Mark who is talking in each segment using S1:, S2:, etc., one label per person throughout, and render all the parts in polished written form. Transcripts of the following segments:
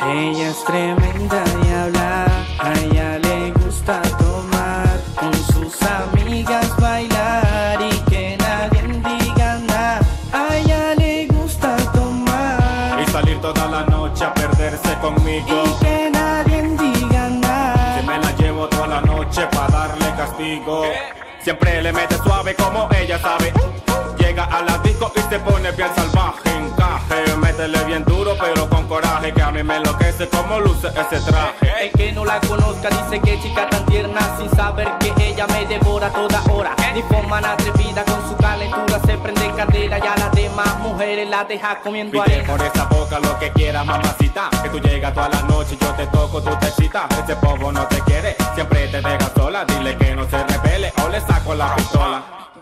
S1: Ella es tremenda diabla, a ella le gusta tomar, con sus amigas bailar y que nadie diga nada. A ella le gusta tomar
S2: y salir toda la noche a perderse conmigo
S1: y que nadie diga nada.
S2: Que me la llevo toda la noche pa' darle castigo. Siempre le mete suave como ella sabe. Llega a la disco y se pone bien salvaje. Encaje, métele bien duro pero con coraje, que a mí me enloquece como luce ese traje.
S3: El que no la conozca dice que chica tan tierna, sin saber que ella me devora toda hora. Ni forma atrevida, con su calentura se prende candela, y a las demás mujeres la deja comiendo
S2: Pide
S3: arena.
S2: por esa boca lo que quieras, mamacita, que tú llegas toda la noche y yo te toco, tú te excitas. Ese povo no te quiere, siempre te deja sola. Dile que no se revele o le saco la pistola.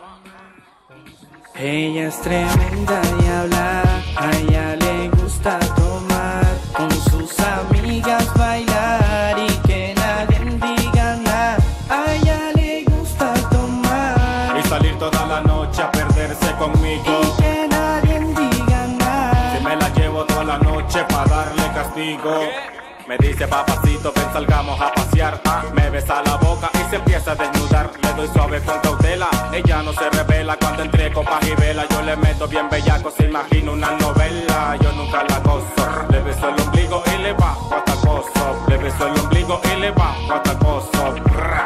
S1: Ella es tremenda diabla, a ella le gusta tomar, con sus amigas bailar y que nadie diga nada. A ella le gusta tomar
S2: Y salir toda la noche a perderse conmigo
S1: y que nadie diga nada.
S2: Que me la llevo toda la noche pa' darle castigo. Me dice papacito, ven salgamos a pasear. Me besa la boca y se empieza a desnudar. Le doy suave con cautela, ella no se revela. Cuando entre copas y vela yo le meto bien bellaco. Se imagina una novela, yo nunca la gozo. Le beso el ombligo y le bajo hasta coso. Le beso el ombligo y le bajo hasta coso.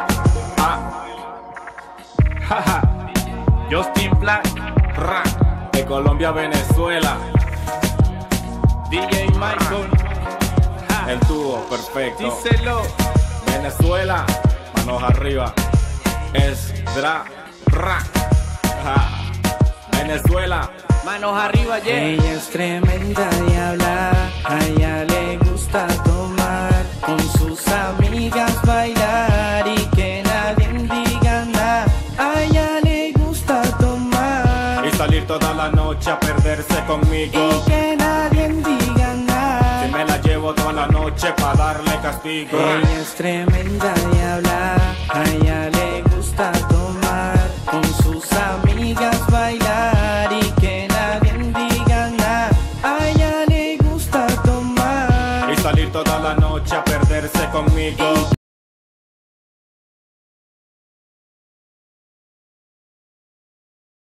S2: Jaja, Justin Black, de Colombia a Venezuela.
S3: DJ Michael,
S2: El dúo perfecto.
S3: díselo.
S2: Venezuela, manos arriba. Es Venezuela.
S3: Manos arriba, yeah.
S1: Ella es tremenda diabla, a ella le gusta tomar, con sus amigas bailar y que nadie diga nada. A ella le gusta tomar
S2: Y salir toda la noche a perderse conmigo
S1: y que nadie diga nada.
S2: Que me la llevo toda la noche pa' darle castigo.
S1: Ella es tremenda diabla, a ella le gusta tomar, con sus amigas bailar y que nadie diga nada. A ella le gusta tomar
S2: Y salir toda la noche a perderse conmigo
S1: y